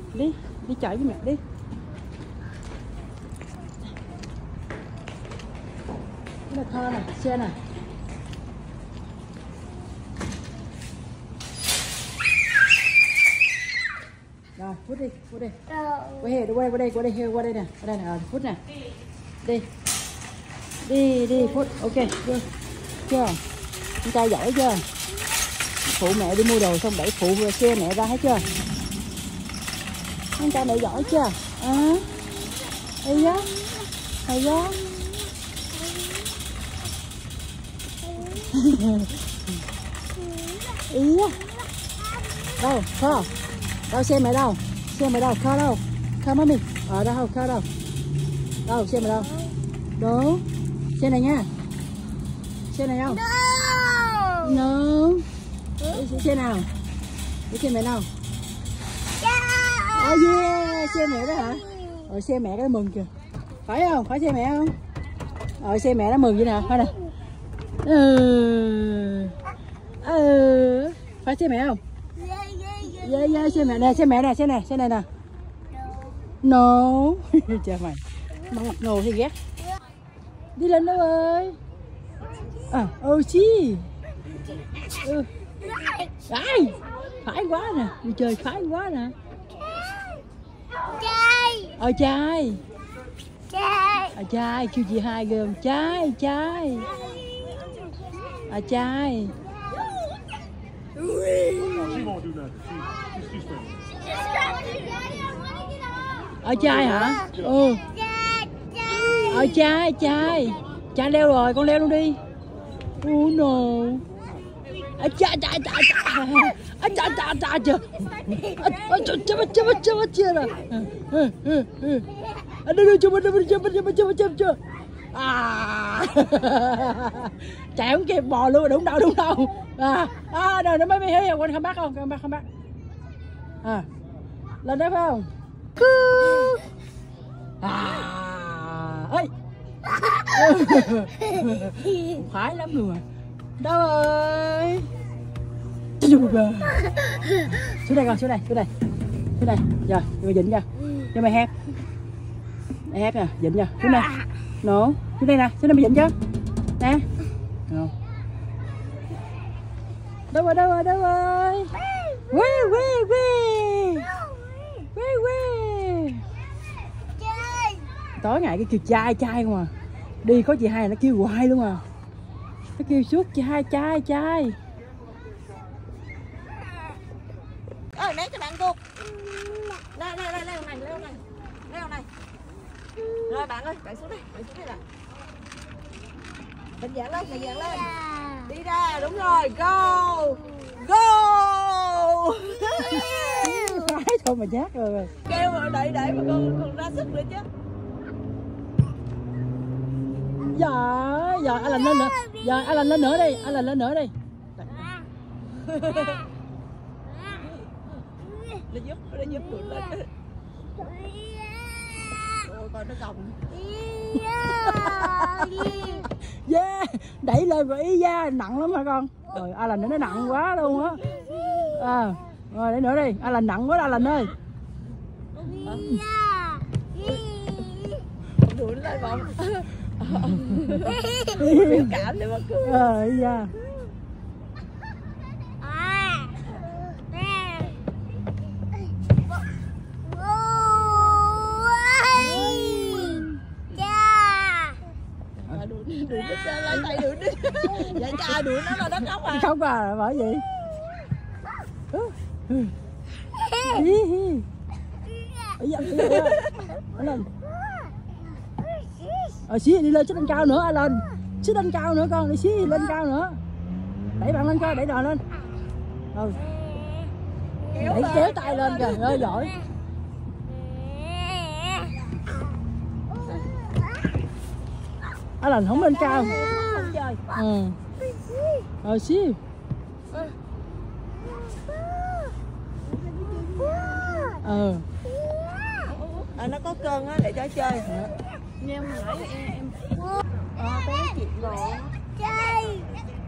Đi, đi chơi với mẹ đi. Cái là kho này, xe này. Rồi, Phút đi, Phút đi. Qua đây nè, Phút nè. Đi. Đi, Phút, ok, chưa? Con trai giỏi chưa? Phụ mẹ đi mua đồ xong đẩy phụ xe mẹ ra hết chưa? Con trai mẹ giỏi chưa? Hay đó. Hay đó. Ý á. Đâu, kho. Đâu xe mẹ đâu? Xe mẹ đâu? Kho đâu? Kho mami. Ở đâu? Kho đâu? Đâu, xe mẹ đâu? Đó. Xe này nha. Xe này đâu? No. Xe nào? Xe mẹ đâu? Yeah, xe mẹ đó hả? Xe mẹ cái mừng kìa. Phải không? Phải xe mẹ không? Xe mẹ nó mừng vậy nè, thôi nè. Phải xe mẹ không? Yeah, xe mẹ nè, xe này nè. No. Trời mày. Nó mặt ngầu thì ghét. Đi lên đâu ơi. Chi. Phải quá nè, đi chơi phải quá nè. Trai kêu chị hai gồm trai. Trai. Trai hả? Trai leo rồi, con leo luôn đi. No. Cha chưa rồi. Chạy không kịp bò luôn, đúng đâu. Rồi nó mới thấy quên không bắt không? Không bắt. Lên đó phải không? Ơi. Khoái lắm luôn à. Đâu ơi. Xuống đây con, xuống đây. Rồi, mày dịnh cho. Cho mày hép. Mày hép nè, dịnh cho. Xuống đây. Nổ. Xuống đây nè, xuống đây mày dịnh cho. Nè. Đâu rồi. Quê. Tối ngày cái kêu trai không à. Đi có chị hai nó kêu hoài luôn à. Nó kêu suốt chị hai trai. Né cho bạn cô. Leo này. Rồi bạn ơi, bạn xuống đây nè. Mình dạng lên. Đi ra, đúng rồi, go. Phải thôi mà nhát rồi. Kêu mà đẩy mà con ra sức nữa chứ. Giờ Alan lên nữa. Alan lên nữa đi. Nó giúp tụi lên. Ôi coi nó còng. Yeah, đẩy lên rồi ý da nặng lắm hả con? Rồi Alan nó nặng quá luôn á. Rồi để nữa đi, Alan nặng quá Alan ơi. Đuổi lên bông. Biểu cảm để mà cười. Yeah. Đuổi nó xe lên tay đuổi nó. Vậy cha đuổi nó là nó khóc à? Khóc à, bởi gì? Lên. Xí đi lên, xích lên cao nữa Alan. Xích lên cao nữa con, đi xí lên cao nữa. Đẩy bạn lên coi, đẩy đòn lên. Đẩy kéo tay lên kìa, rồi giỏi. Alan không lên cao. Không chơi. Xí. Nó có cơn á để cho chơi. Em nãy em có nói chuyện rồi. Chơi.